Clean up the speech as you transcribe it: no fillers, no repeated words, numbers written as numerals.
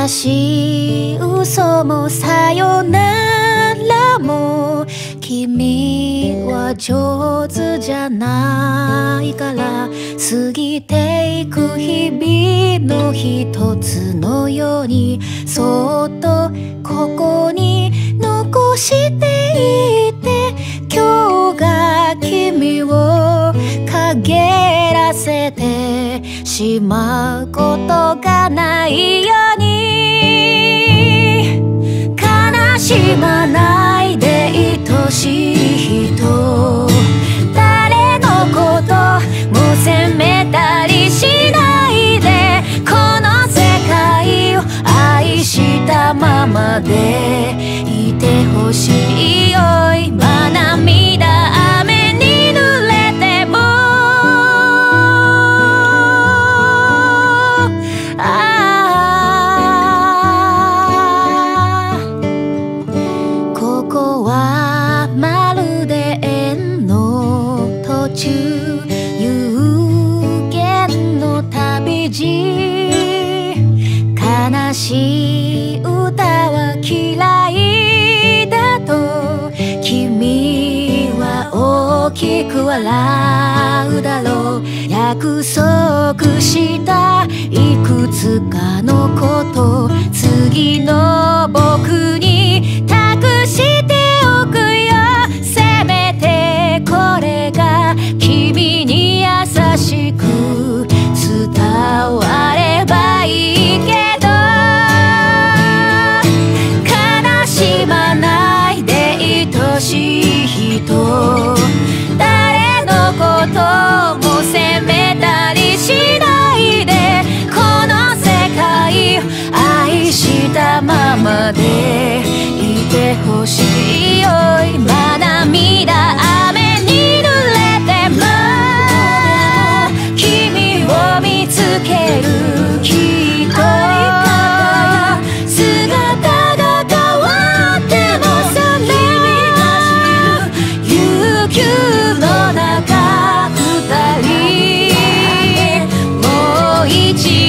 悲しい嘘もさよならも君は上手じゃないから過ぎていく日々の一つのようにそっとここに残していて今日が君を陰らせてしまうことがないように悲しまないで愛しい人誰のことも責めたりしないでこの世界を愛したままでいてほしいよ今涙雨に濡れてもここはまるで縁の途中有限の旅路悲しい歌は嫌いだと君は大きく笑うだろう約束したいくつかのこと次の僕に託しておくよせめてこれが君に優しく伝わればいいけど悲しまないで愛しい人誰のことも責めたりしないでこの世界を愛したままでいてほしいよ今涙雨に濡れても君を見つけるきっと姿が変わってもその悠久の中二人もう一度